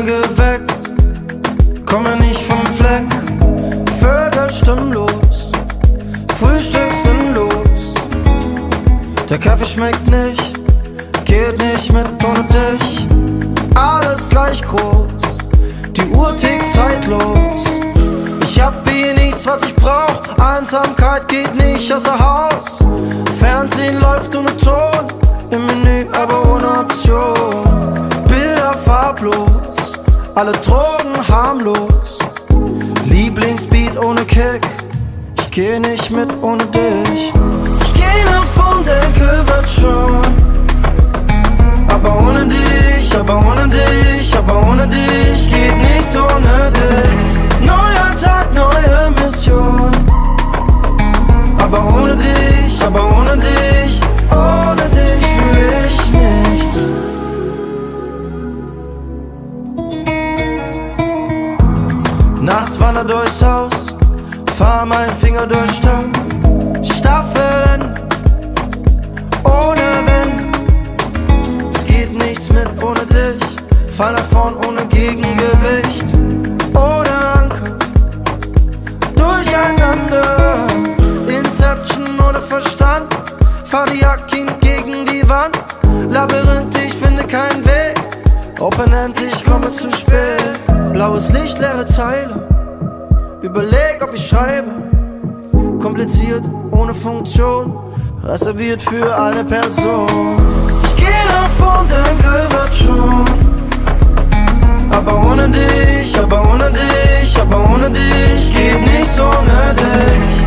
geweckt, komme nicht vom Fleck. Vögel stimmlos, Frühstück sinnlos. Der Kaffee schmeckt nicht, geht nicht mit ohne dich. Alles gleich groß, die Uhr tickt zeitlos. Ich hab hier nichts, was ich brauch, Einsamkeit geht nicht außer Haus. Fernsehen läuft ohne Ton, im Menü aber ohne Option. Bilder farblos, alle Drogen harmlos. Lieblingsbeat ohne Kick, ich geh nicht mit ohne dich. Ich geh nach vorn, denke wird schon, aber ohne dich, aber ohne dich, aber ohne dich geht nichts ohne dich. Neuer Tag, neue Mission, aber ohne dich, aber ohne dich, ohne dich fühl ich nichts. Nachts wander durchs Haus, fahr mein Finger durch Staub. Staffeln ohne Wenn, es geht nichts mit ohne dich. Fall nach vorn ohne Gegengewicht, ohne Anker, durcheinander. Inception ohne Verstand, fahr die Jacke gegen die Wand. Labyrinth, ich finde keinen Weg, Open End, ich komme zu spät. Blaues Licht, leere Zeile, überleg ob ich schreibe. Kompliziert, ohne Funktion, reserviert für eine Person. Ich geh nach vorn, denke wird schon, aber ohne dich, aber ohne dich, aber ohne dich geht nichts ohne dich.